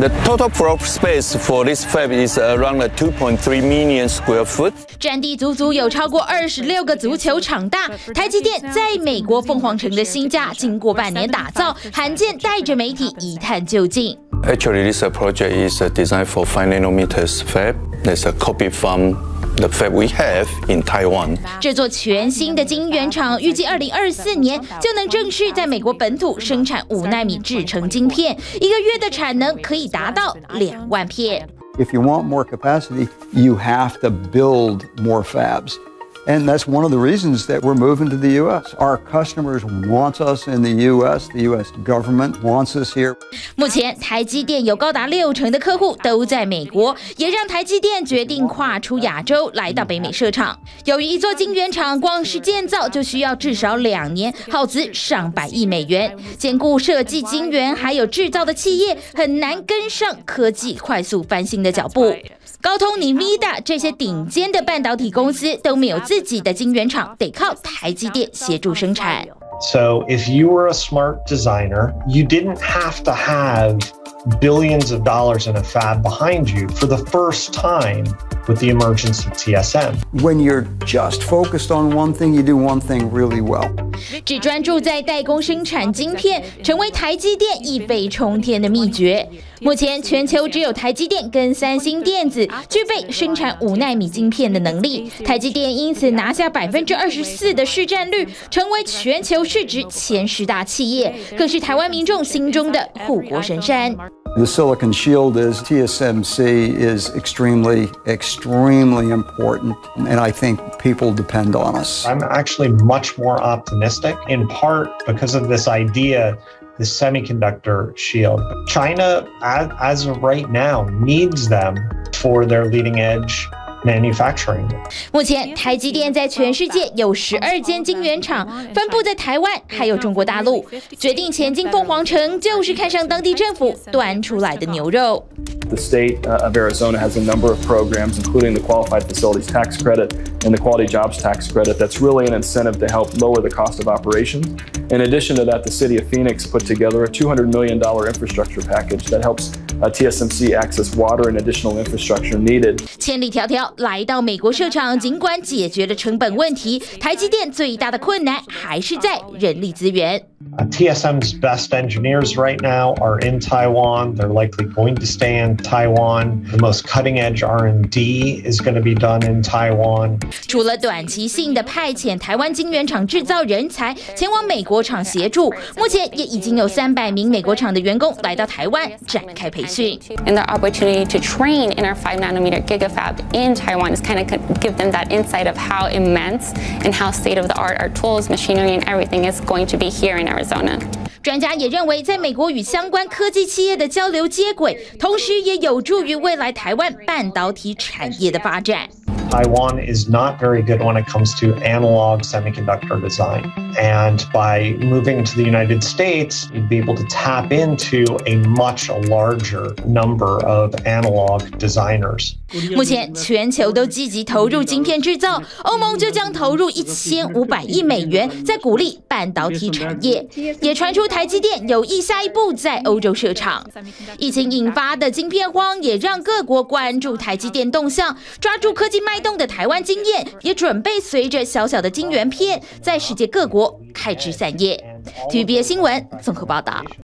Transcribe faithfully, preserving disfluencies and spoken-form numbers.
The total floor space for this fab is around two point three million square foot. 占地足足有超过二十六个足球场大。台积电在美国凤凰城的新家，经过半年打造，罕见带着媒体一探究竟。 Actually, this project is designed for five nanometers fab. There's a copy from the fab we have in Taiwan. 这座全新的晶圆厂预计二零二四年就能正式在美国本土生产五奈米制程晶片，一个月的产能可以达到两万片。 If you want more capacity, you have to build more fabs. And that's one of the reasons that we're moving to the U S. Our customers want us in the U S. The U S government wants us here. 目前，台积电有高达六成的客户都在美国，也让台积电决定跨出亚洲，来到北美设厂。由于一座晶圆厂光是建造就需要至少两年，耗资上百亿美元，兼顾设计晶圆还有制造的企业很难跟上科技快速翻新的脚步。高通、Nvidia 这些顶尖的半导体公司都没有自己的晶圆厂，得靠台积电协助生产。 So if you were a smart designer, you didn't have to have billions of dollars in a fab behind you for the first time with the emergence of T S M. When you're just focused on one thing, you do one thing really well. 只专注在代工生产晶片，成为台积电一飞冲天的秘诀。目前，全球只有台积电跟三星电子具备生产五奈米晶片的能力。台积电因此拿下百分之二十四的市占率，成为全球市值前十大企业，更是台湾民众心中的护国神山。 The silicon shield is T S M C is extremely, extremely important, and I think people depend on us. I'm actually much more optimistic, in part because of this idea, the semiconductor shield. China, as, as of right now, needs them for their leading edge manufacturing. 目前，台积电在全世界有十二间晶圆厂，分布在台湾还有中国大陆。决定前进凤凰城，就是看上当地政府端出来的牛肉。 The state of Arizona has a number of programs, including the Qualified Facilities Tax Credit and the Quality Jobs Tax Credit. That's really an incentive to help lower the cost of operations. In addition to that, the city of Phoenix put together a two hundred million dollars infrastructure package that helps uh, T S M C access water and additional infrastructure needed. 千里迢迢来到美国设厂，尽管解决了成本问题，台积电最大的困难还是在人力资源。 Uh, T S M's best engineers right now are in Taiwan. They're likely going to stay in Taiwan. The most cutting-edge R and D is going to be done in Taiwan. 除了短期性的派遣台湾晶圆厂制造人才前往美国厂协助，目前也已经有三百名美国厂的员工来到台湾展开培训。 And the opportunity to train in our five nanometer gigafab in Taiwan is kind of give them that insight of how immense and how state-of-the-art our tools, machinery, and everything is going to be here in Arizona. 专家也认为，在美国与相关科技企业的交流接轨，同时也有助于未来台湾半导体产业的发展。 Taiwan is not very good when it comes to analog semiconductor design. And by moving to the United States, you'd be able to tap into a much larger number of analog designers. 目前全球都积极投入晶片制造，欧盟就将投入一千五百亿美元，在鼓励半导体产业。也传出台积电有意下一步在欧洲设厂。疫情引发的晶片荒，也让各国关注台积电动向，抓住科技脉动的台湾经验，也准备随着小小的晶圆片，在世界各国开枝散叶。T V B S 新闻综合报道。